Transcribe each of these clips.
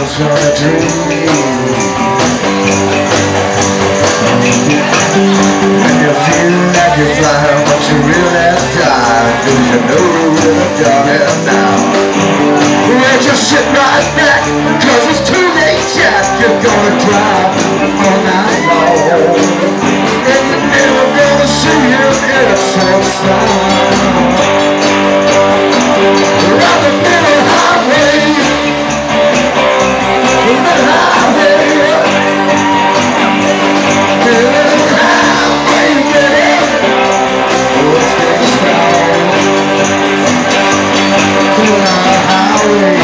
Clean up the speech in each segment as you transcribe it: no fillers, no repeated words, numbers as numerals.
just wanna dream. And you feel like you're flying, but you really die, 'cause you know that I'm drowning now. Well, just sit right back, 'cause it's too late yet. You're gonna drive all night long, and you're never gonna see him in a sunshine. Around the middle highway, the middle highway, the middle highway, let's get started. The highway.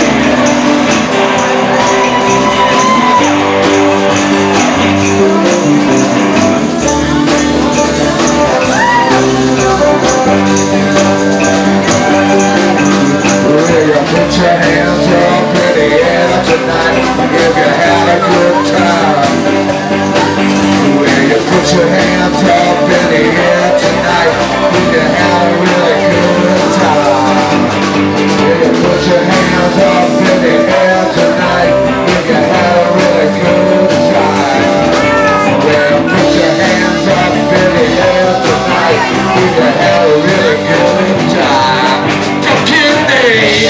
Put your hands up in the air tonight if you had a good time. Will you put your hands up in the air tonight if you had a really good time? Will you put your hands up in the air tonight if you had a really good time? Will you put your hands up in the air tonight if you had a really good time? Forgive me.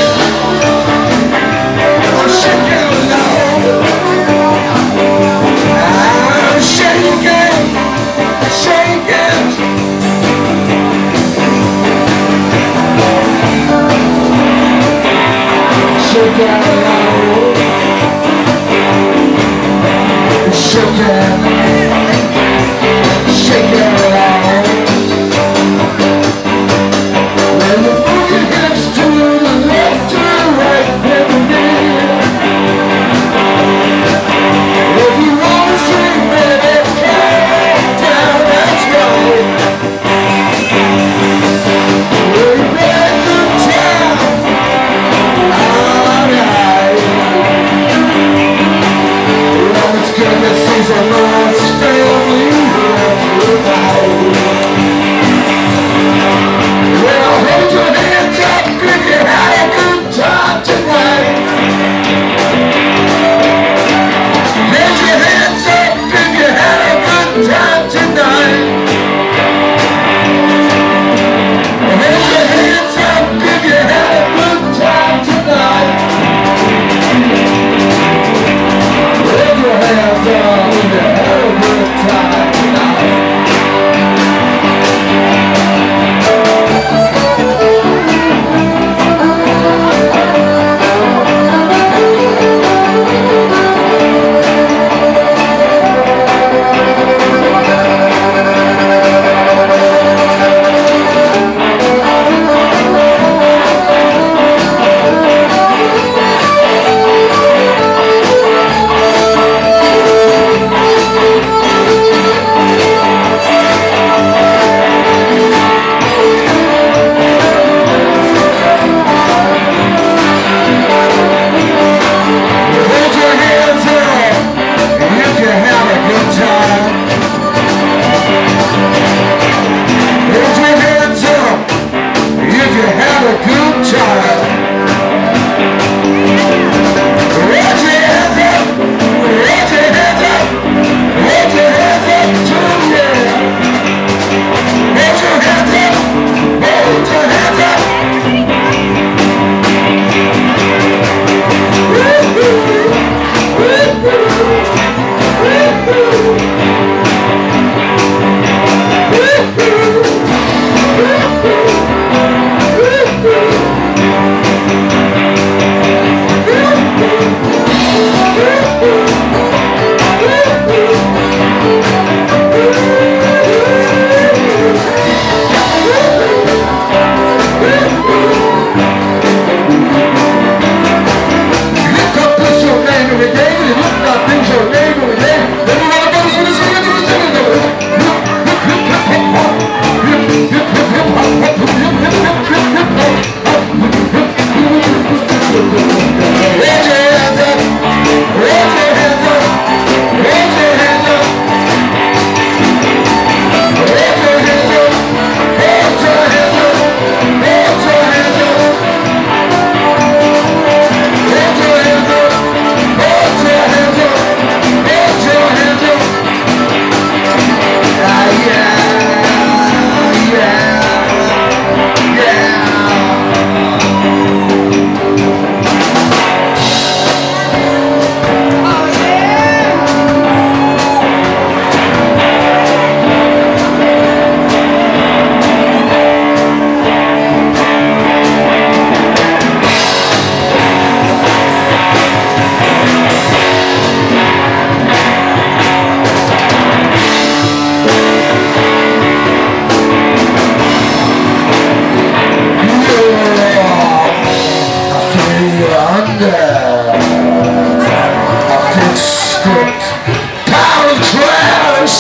strict power of trash.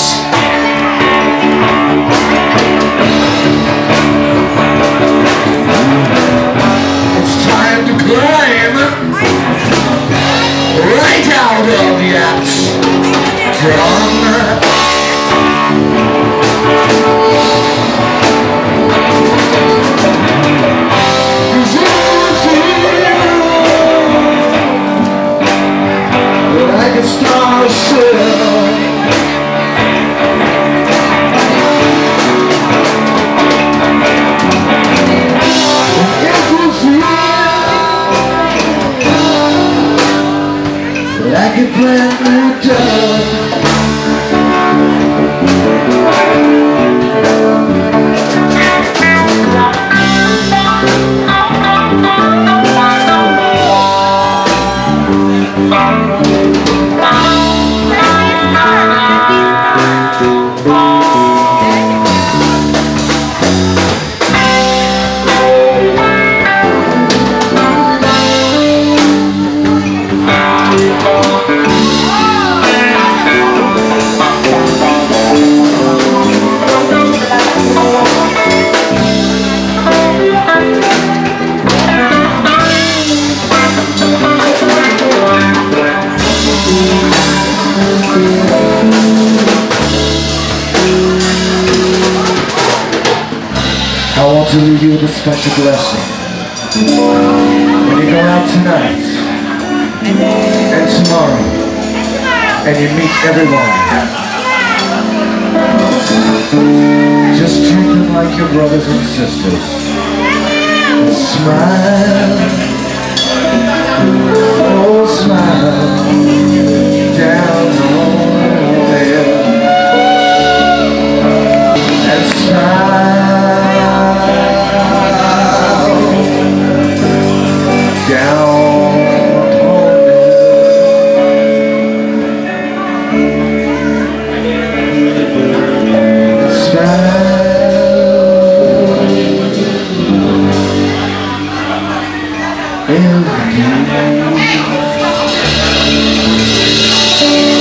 It's time to climb right out of yet drum. Like a star shell, if you feel like a brand new dawn, I want to leave you with a special blessing. When you go out tonight and tomorrow and you meet everyone, just treat them like your brothers and sisters. And smile, oh smile, down on there. And smile down on there. Smile. Every day.